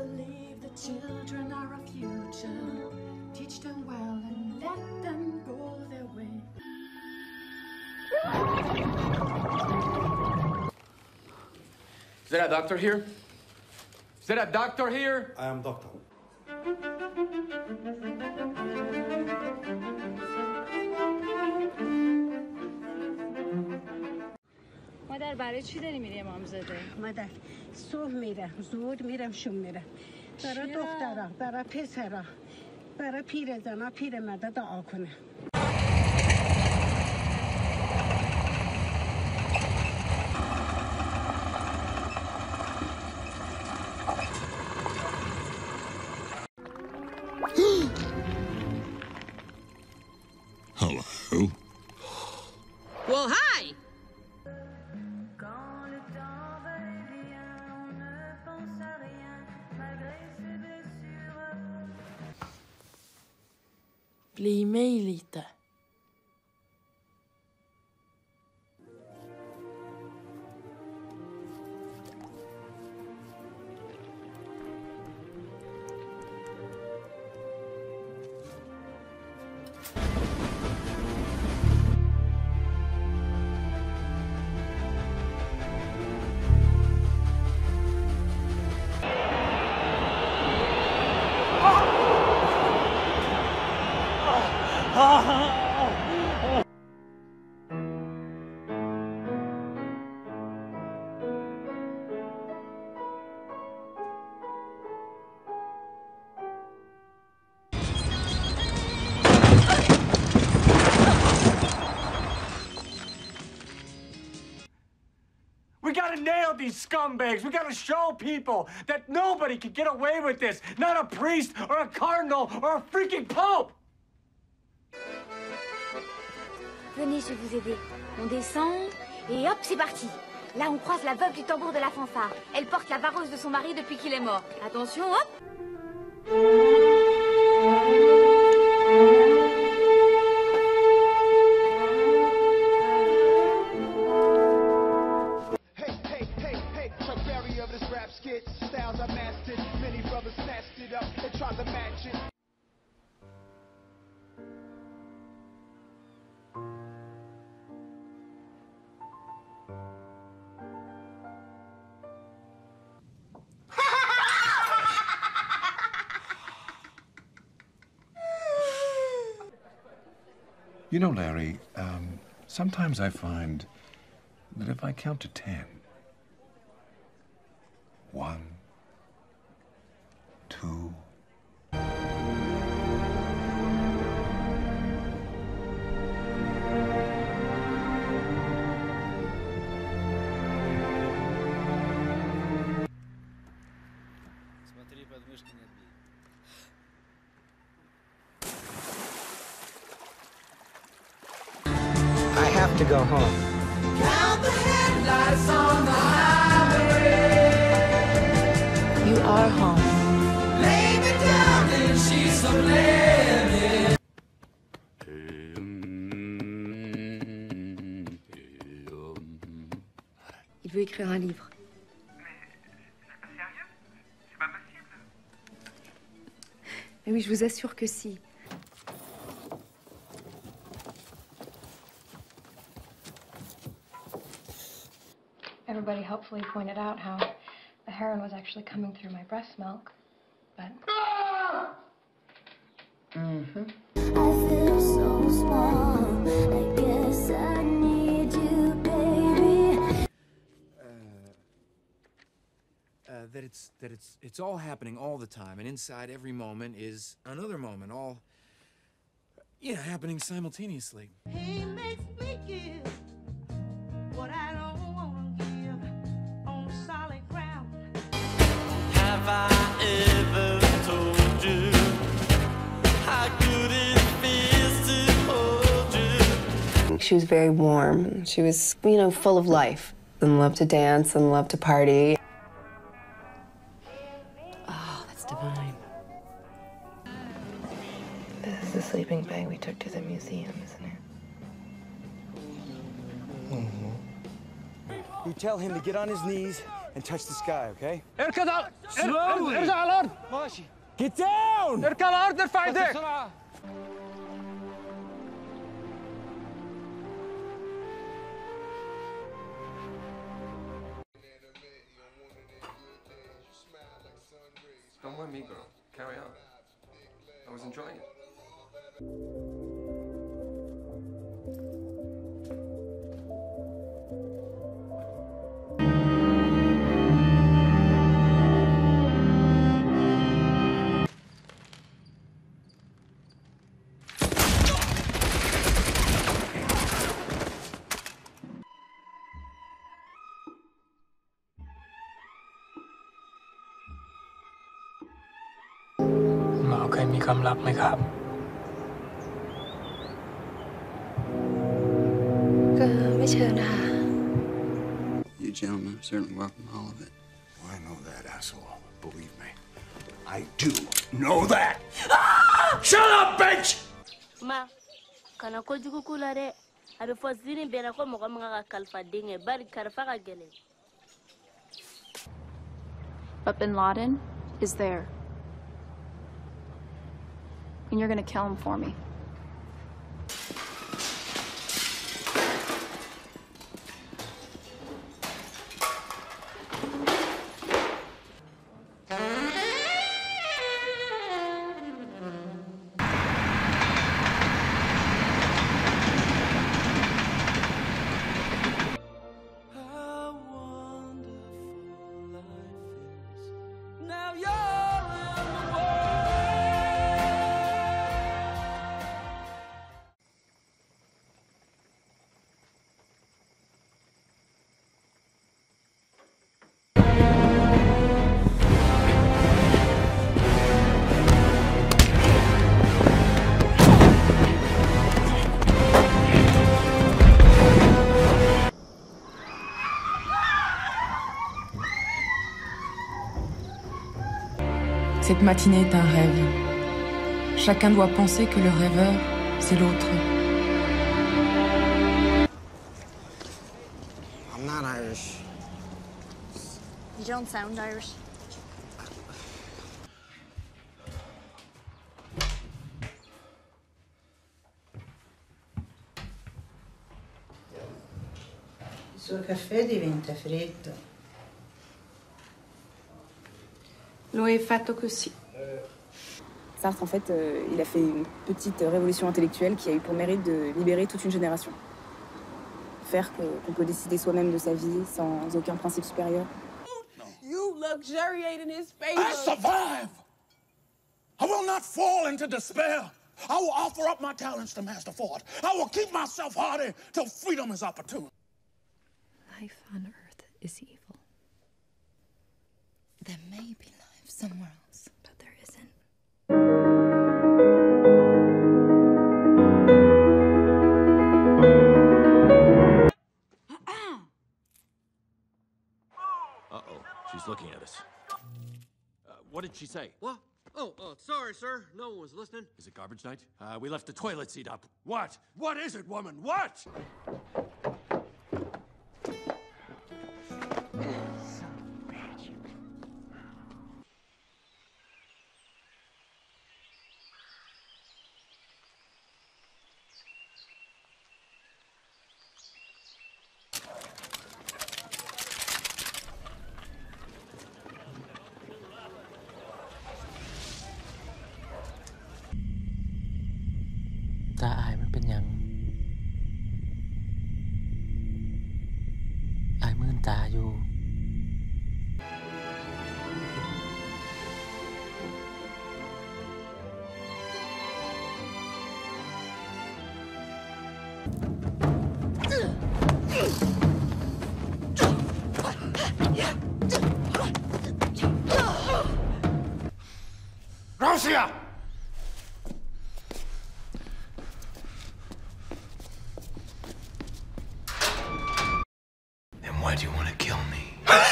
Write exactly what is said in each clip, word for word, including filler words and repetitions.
believe the children are our future. Teach them well and let them go their way. Is there a doctor here? Is there a doctor here? I am doctor. مادر برای چی داری میری امامزاده؟ مادر صبح میرم زود میرم شوم میرم برای دخترها برای پسرها برای پیرزنا پیرمردا دعا کنه. Hello. Well, hi. Bli mig lite. We gotta nail these scumbags. We gotta show people that nobody can get away with this. Not a priest or a cardinal or a freaking pope. Venez, je vais vous aider. On descend et hop, c'est parti. Là, on croise la veuve du tambour de la fanfare. Elle porte la vareuse de son mari depuis qu'il est mort. Attention, hop. Hey, hey, hey, hey, the barrier of this rap skit. Styles I mastered. Many brothers snatched it up and tried to match it. You know, Larry, um, sometimes I find that if I count to ten, one, two, Смотри, подмышки не отбей. I have to go home. Count the headlights on the highway. You are home. Lay me down in sheets of linen. Il veut écrire un livre. Mais c'est pas sérieux? C'est pas possible. Mais oui, je vous assure que si. Everybody helpfully pointed out how the heroin was actually coming through my breast milk, but... Mm-hmm. I feel so small. I guess I need you, baby. Uh, uh, that it's that it's it's all happening all the time, and inside every moment is another moment, all yeah, happening simultaneously. He makes me give what I don't want to give on solid ground. Have I ever told you how good it feels to hold you? She was very warm. She was, you know, full of life and loved to dance and loved to party. Oh, that's divine. This is the sleeping bag we took to the museum, isn't it? Mm-hmm. You tell him to get on his knees and touch the sky, okay? اركض على Slowly. ارجع على الارض. ماشي. Get down. اركض على الارض ارفع ايديك. Don't mind me, girl. Carry on. I was enjoying it. You gentlemen certainly welcome all of it. I know that, asshole. Believe me. I do know that! Shut up, bitch! Ma, kana ko jugu kula de. Abe fo zini bena ko mo mga ka kalfa dinge bari karfa ka gele. But Bin Laden is there. And you're gonna kill him for me. Now you're in the world. Cette matinée est un rêve. Chacun doit penser que le rêveur, c'est l'autre. I'm not Irish. You don't sound Irish. Il suo caffè diventa freddo. L'eau est fatte così. Sartre, en fait, euh, il a fait une petite révolution intellectuelle qui a eu pour mérite de libérer toute une génération. Faire que- qu'on peut décider soi-même de sa vie sans aucun principe supérieur. You luxuriate in his face. I survive! I will not fall into despair. I will offer up my talents to Master Ford. I will keep myself hardy till freedom is opportune. Life on Earth is evil. There may be life somewhere else, but there isn't. Uh-oh, she's looking at us. Uh, what did she say? What? Oh, oh, sorry, sir. No one was listening. Is it garbage night? Uh, we left the toilet seat up. What? What is it, woman? What? Taอายมันเป็นหยังอายมื่นตาอยู่ Rosia! Then why do you want to kill me?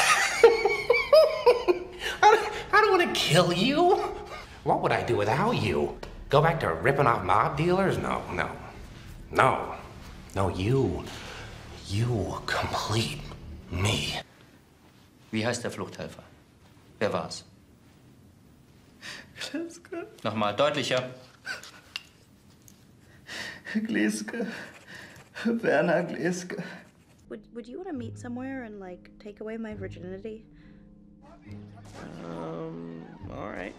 I don't, I don't want to kill you. What would I do without you? Go back to ripping off mob dealers? No, no. No. No, you. You complete me. Wie heißt der Fluchthelfer? Wer war's? Gleske. Nochmal deutlicher. Gleske. Werner Gleske. Would, would you want to meet somewhere and, like, take away my virginity? Um, all right.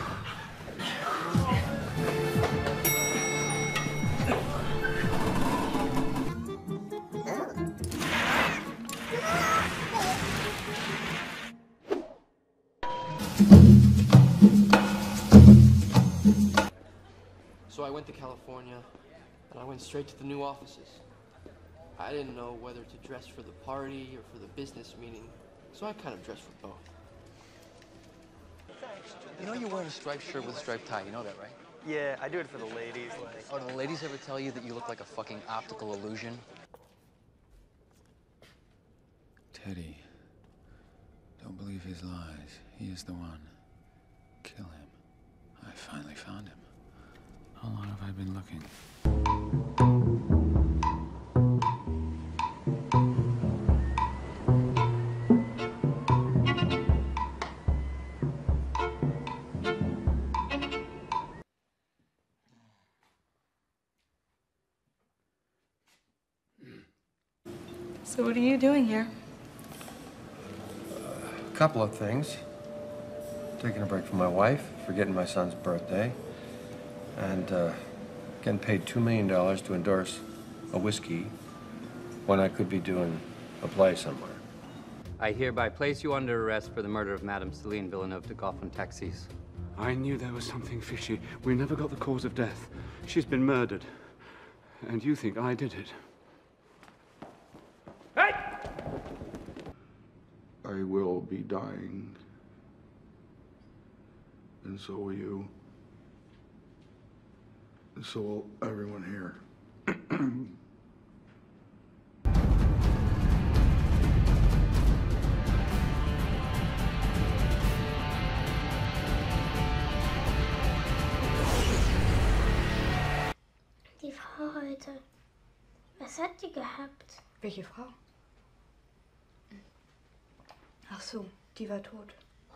So I went to California, and I went straight to the new offices. I didn't know whether to dress for the party or for the business meeting, so I kind of dressed for both. You know you're wearing a striped shirt with a striped tie, you know that, right? Yeah, I do it for the ladies. Like. Oh, do the ladies ever tell you that you look like a fucking optical illusion? Teddy, don't believe his lies. He is the one. Kill him. I finally found him. How long have I been looking? So what are you doing here? A couple of things. Taking a break from my wife, forgetting my son's birthday, and uh, getting paid two million dollars to endorse a whiskey when I could be doing a play somewhere. I hereby place you under arrest for the murder of Madame Celine Villeneuve de Goffin-Taxis. I knew there was something fishy. We never got the cause of death. She's been murdered. And you think I did it. Hey! I will be dying. And so will you. And so will everyone here. Die Frau heute. Was hat die gehabt? Welche Frau? Ach so, die war tot.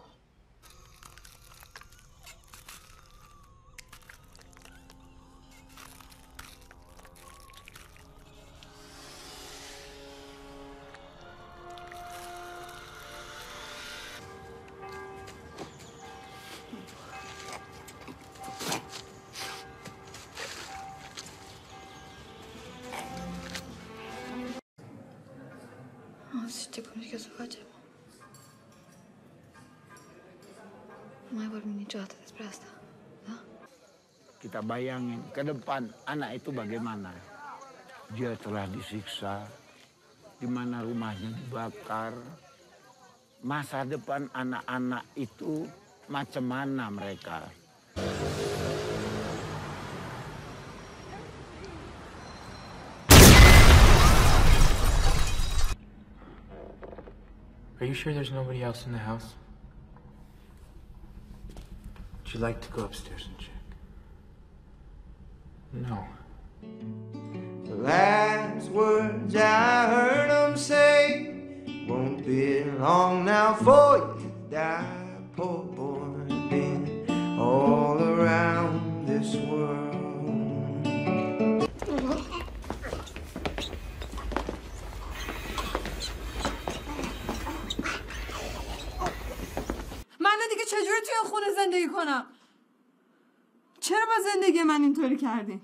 Sejak menikah saja. Mai berbicara atas prasta. Kita bayangin ke depan anak itu bagaimana. Dia telah disiksa, di mana rumahnya dibakar. Masa depan anak-anak itu macam mana mereka? Are you sure there's nobody else in the house? Would you like to go upstairs and check? No. The last words I heard him say, won't be long now for you die, poor boy, been all around this world. من دیگه چجوری توی خونه زندگی کنم؟ چرا با زندگی من اینطوری کردین؟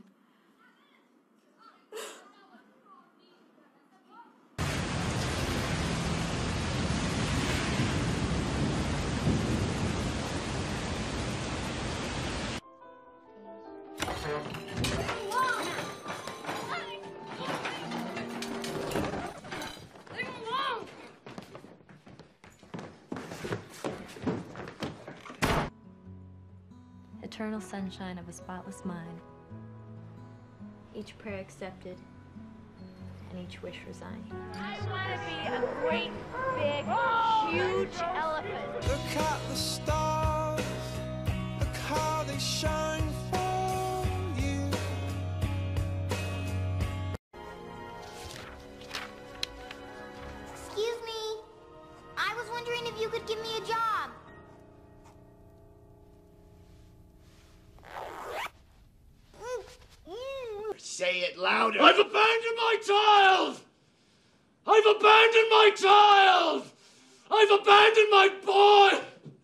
Eternal sunshine of a spotless mind. Each prayer accepted, and each wish resigned. I want to be a great, big, huge elephant. Look at the stars, look how they shine for you. Excuse me. I was wondering say it louder. I've abandoned my child! I've abandoned my child! I've abandoned my boy!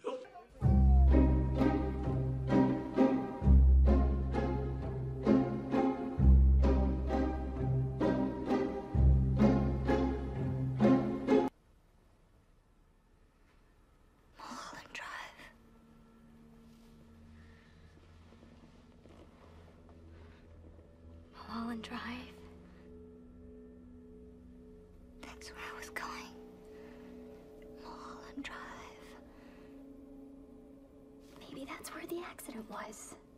Mulholland Drive. Mulholland Drive. That's where I was going. Mulholland Drive. Maybe that's where the accident was.